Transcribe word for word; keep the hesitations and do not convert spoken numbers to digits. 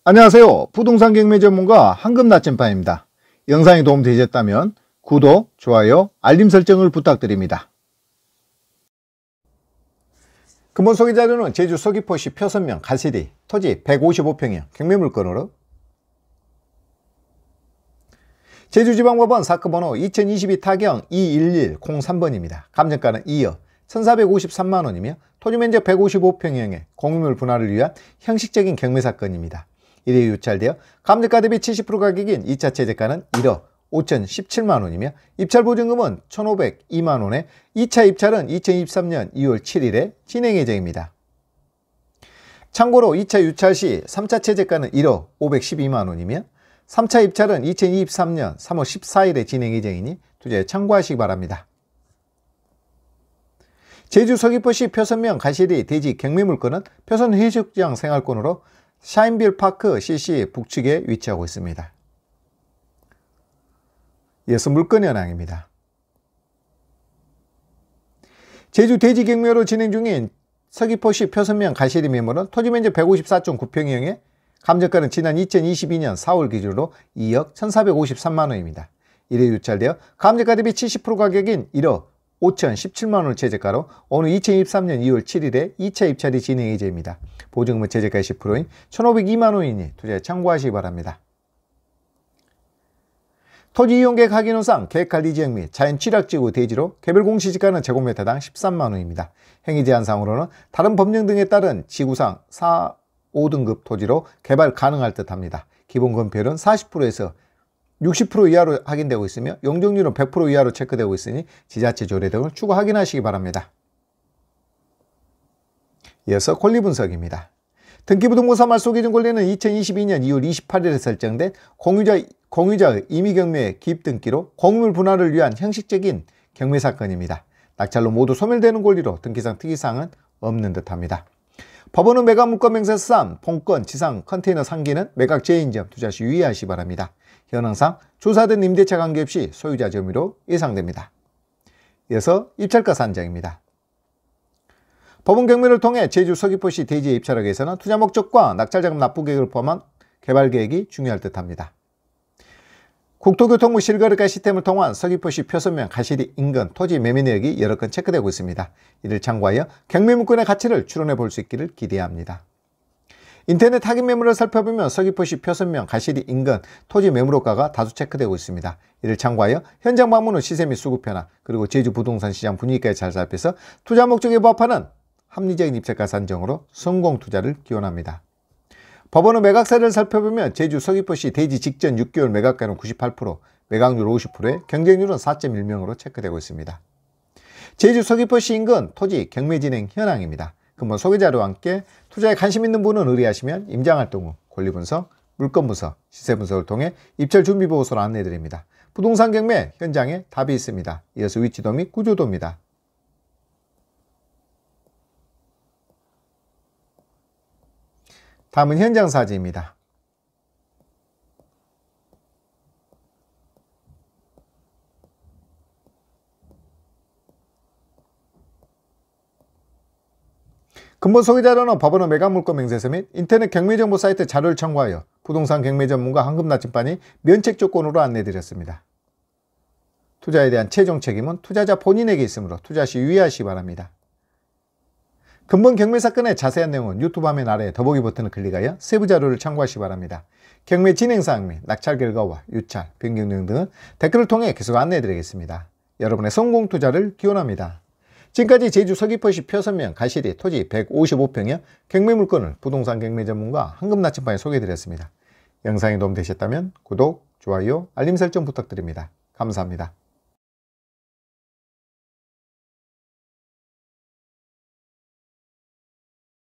안녕하세요. 부동산 경매 전문가 황금나침반입니다. 영상이 도움되셨다면 구독, 좋아요, 알림 설정을 부탁드립니다. 근본 소개 자료는 제주 서귀포시 표선면 가시리 토지 백오십오 평형 경매 물건으로 제주지방법원 사건번호 이천이십이 타경 이일일 공삼 번입니다. 감정가는 이억 천사백오십삼만 원이며 토지면적 백오십오 평형의 공유물 분할을 위한 형식적인 경매사건입니다. 일 회 유찰되어 감정가 대비 칠십 퍼센트 가격인 이 차 최저가는 일억 오천십칠만 원이며 입찰보증금은 천오백이만 원에 이 차 입찰은 이천이십삼 년 이월 칠일에 진행 예정입니다. 참고로 이 차 유찰 시 삼 차 최저가는 일억 오백십이만 원이며 삼 차 입찰은 이천이십삼 년 삼월 십사일에 진행 예정이니 투자에 참고하시기 바랍니다. 제주 서귀포시 표선면 가시리 대지 경매 물건은 표선 해수욕장 생활권으로 샤인빌 파크 씨씨 북측에 위치하고 있습니다. 이어서 물건 현황입니다. 제주 대지 경매로 진행 중인 서귀포시 표선면 가시리 매물은 토지면적 백오십사 점 구 평형에 감정가는 지난 이천이십이 년 사월 기준으로 이억 천사백오십삼만 원입니다. 일 회 유찰되어 감정가 대비 칠십 퍼센트 가격인 일억 오천십칠만 원을 최저가로 오늘 이천이십삼 년 이월 칠일에 이 차 입찰이 진행 예정입니다. 보증금은 최저가 십 퍼센트인 천오백이만 원이니 투자에 참고하시기 바랍니다. 토지 이용 계획 확인호상 계획할 리지역 및 자연 취락지구 대지로 개별 공시지가는 제곱미터당 십삼만 원입니다. 행위 제한상으로는 다른 법령 등에 따른 지구상 사, 오 등급 토지로 개발 가능할 듯 합니다. 기본 건폐율은 사십 퍼센트에서 육십 퍼센트 이하로 확인되고 있으며 용적률은 백 퍼센트 이하로 체크되고 있으니 지자체 조례 등을 추가 확인하시기 바랍니다. 이어서 권리 분석입니다. 등기부등본사 말소기준 권리는 이천이십이 년 이월 이십팔일에 설정된 공유자, 공유자의 임의경매의 기입등기로 공유물 분할을 위한 형식적인 경매사건입니다. 낙찰로 모두 소멸되는 권리로 등기상 특이사항은 없는 듯합니다. 법원은 매각물건 명세서상 본건, 지상, 컨테이너 상기는 매각 제외인 점 투자 시 유의하시기 바랍니다. 현황상 조사된 임대차 관계없이 소유자 점유로 예상됩니다. 이어서 입찰가 산정입니다. 법원 경매를 통해 제주 서귀포시 대지에 입찰하기 위해서는 투자 목적과 낙찰자금 납부 계획을 포함한 개발 계획이 중요할 듯합니다. 국토교통부 실거래가 시스템을 통한 서귀포시 표선면 가시리 인근 토지 매매 내역이 여러 건 체크되고 있습니다. 이를 참고하여 경매 물건의 가치를 추론해 볼 수 있기를 기대합니다. 인터넷 확인 매물을 살펴보면 서귀포시 표선면 가시리 인근 토지 매물호가가 다수 체크되고 있습니다. 이를 참고하여 현장 방문 후 시세 및 수급 변화 그리고 제주 부동산 시장 분위기까지 잘 살펴서 투자 목적에 부합하는 합리적인 입찰가 산정으로 성공 투자를 기원합니다. 법원의 매각사를 살펴보면 제주 서귀포시 대지 직전 육 개월 매각가는 구십팔 퍼센트, 매각률 오십 퍼센트에 경쟁률은 사 점 일 명으로 체크되고 있습니다. 제주 서귀포시 인근 토지 경매 진행 현황입니다. 근본 소개자료와 함께 투자에 관심 있는 분은 의뢰하시면 임장활동 후 권리분석, 물건분석, 시세분석을 통해 입찰 준비보고서를 안내해드립니다. 부동산 경매 현장에 답이 있습니다. 이어서 위치도 및 구조도입니다. 다음은 현장 사진입니다. 근본 소개자료는 법원의 매각물건 명세서 및 인터넷 경매정보 사이트 자료를 참고하여 부동산 경매 전문가 황금나침반이 면책 조건으로 안내드렸습니다. 투자에 대한 최종 책임은 투자자 본인에게 있으므로 투자 시 유의하시기 바랍니다. 근본 경매 사건의 자세한 내용은 유튜브 화면 아래 더보기 버튼을 클릭하여 세부 자료를 참고하시기 바랍니다. 경매 진행사항 및 낙찰 결과와 유찰, 변경 내용 등은 댓글을 통해 계속 안내해드리겠습니다. 여러분의 성공 투자를 기원합니다. 지금까지 제주 서귀포시 표선면 가시리 토지 백오십오 평형 경매 물건을 부동산 경매 전문가 황금나침반에 소개해드렸습니다. 영상이 도움되셨다면 구독, 좋아요, 알림 설정 부탁드립니다. 감사합니다.